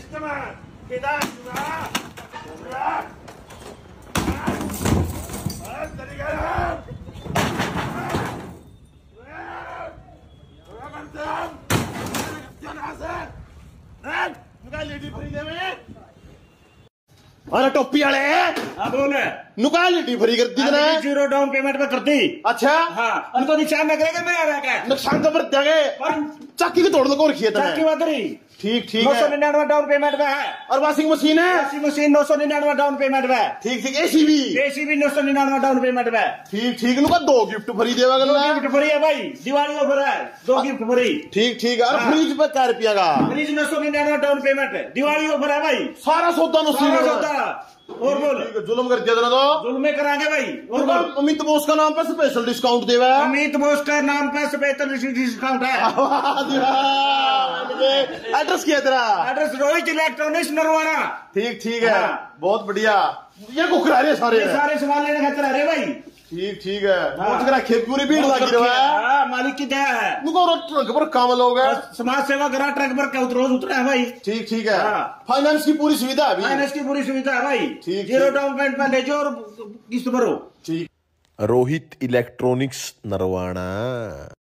अरे टोपी वाले बोल नुका लेडी फ्री कर दी ना, 0 डाउन पेमेंट पे कर दी। अच्छा हाँ, उनको निशान लग रहा है मैं आ रहा है नुकसान तो बरत जाएंगे पर चाकी के तोड़ दो और खेत चाकी वादरी ठीक ठीक 999 डाउन पेमेंट पे है। और वॉशिंग मशीन है, वॉशिंग मशीन 999 डाउन पेमेंट पे है। ठीक ठीक एसी भी 999 डाउन पेमेंट पे है। ठीक ठीक नुका 2 गिफ्ट फ्री देवा गलो गिफ्ट फ्री है भाई, दिवाली ऑफर है, 2 गिफ्ट फ्री। ठीक ठीक और फ्रिज पे 4 रुपया का फ्रिज 999 डाउन पेमेंट है, दिवाली ऑफर है भाई, सारा सौदा और बोल जुल्म कर दिया तो जुल्मे कराएंगे भाई। और बोल अमित बोस का नाम पे स्पेशल डिस्काउंट देवा है, अमित बोस का नाम पे स्पेशल डिस्काउंट है। एड्रेस क्या तेरा? Address Rohit electronics Narwana. ठीक ठीक है बहुत बढ़िया। ये कुकरा रहे सारे सामान लेने खातिर आ रहे भाई। ठीक ठीक है पहुंच कर रखे पूरी भीड़ लगी रहा है, मालिक की दया है। ट्रक पर काम लोग समाज सेवा करा ट्रक पर रोज उतरा है भाई। ठीक ठीक है फाइनेंस की पूरी सुविधा है, फाइनेंस की पूरी सुविधा है भाई। 0 डाउन पेमेंट में ले जाओ और किस्त भरो। ठीक। रोहित इलेक्ट्रॉनिक्स नरवाना।